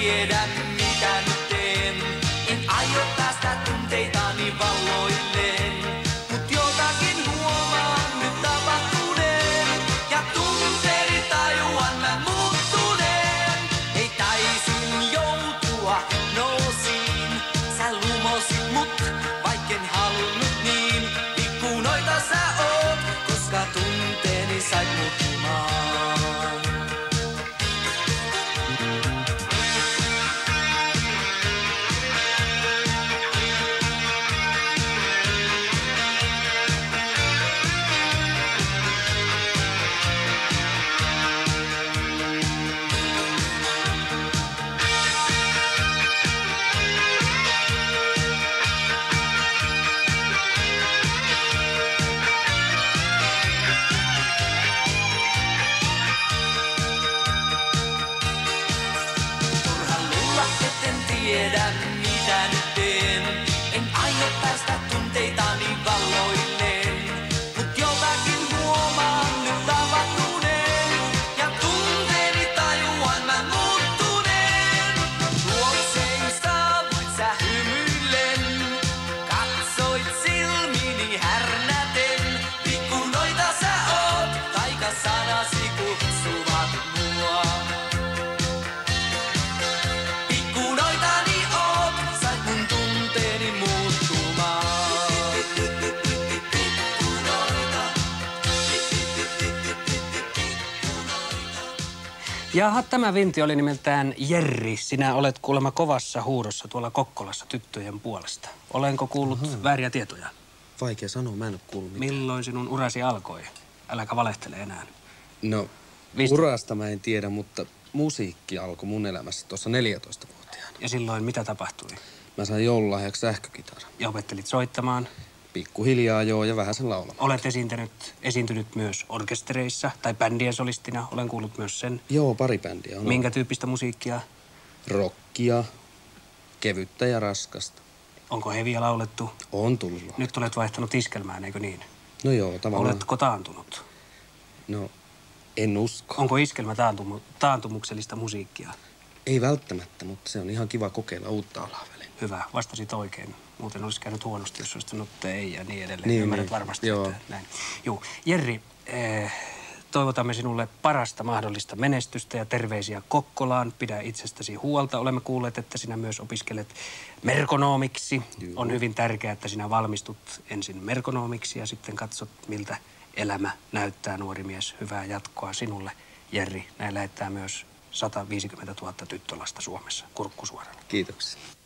tiedä mitä nyt teen. En aio päästä tunteitani valloilleen. Mut jotakin huomaan nyt tapahtuneen. Ja tunteeni tajuan mä muuttuneen. Ei taisin joutua noosiin. Sä lumosit mut, vaikken halunnut niin. Ikkunoita sä oot, koska tunteeni sait muuttumaan. Tiedä mitä nyt teen. En aio päästä tunteitani valloilleen. Mut jotakin huomaan nyt tapahtuneen. Ja tunteeni tajuan mä muuttuneen. Luoksein saavuit sä hymyillen. Katsoit silmini härnäten. Ikkunoita sä oot, taikasanasi kutsuvat mua. Jaha, tämä vinti oli nimeltään Jerri. Sinä olet kuulemma kovassa huudossa tuolla Kokkolassa tyttöjen puolesta. Olenko kuullut vääriä tietoja? Vaikea sanoa, mä en ole kuullut mitään. Milloin sinun urasi alkoi? Äläkä valehtele enää. No, urasta mä en tiedä, mutta musiikki alkoi mun elämässä tuossa 14-vuotiaana. Ja silloin mitä tapahtui? Mä sain joululahjaksi sähkökitaran. Ja opettelit soittamaan? Pikkuhiljaa joo, ja vähän sen laulamaan. Olet esiintynyt myös orkestereissa tai bändien solistina. Olen kuullut myös sen. Joo, pari bändiä on. Minkä tyyppistä musiikkia? Rockia, kevyttä ja raskasta. Onko heviä laulettu? On tullut. Nyt olet vaihtanut iskelmään, eikö niin? No joo, tavallaan. Oletko taantunut? No, en usko. Onko iskelmä taantumuksellista musiikkia? Ei välttämättä, mutta se on ihan kiva kokeilla uutta alaa väliin. Hyvä, vastasit oikein. Muuten olisi käynyt huonosti, jos olisit sanonut ei ja niin edelleen. Niin, Ymmärrät niin. varmasti, Joo. että näin. Juu, Jerri, toivotamme sinulle parasta mahdollista menestystä ja terveisiä Kokkolaan. Pidä itsestäsi huolta. Olemme kuulleet, että sinä myös opiskelet merkonomiksi. Joo. On hyvin tärkeää, että sinä valmistut ensin merkonomiksi ja sitten katsot, miltä elämä näyttää, nuori mies. Hyvää jatkoa sinulle, Jerri. Näin lähettää myös 150 000 tyttölasta Suomessa. Kurkku suorana. Kiitoksia.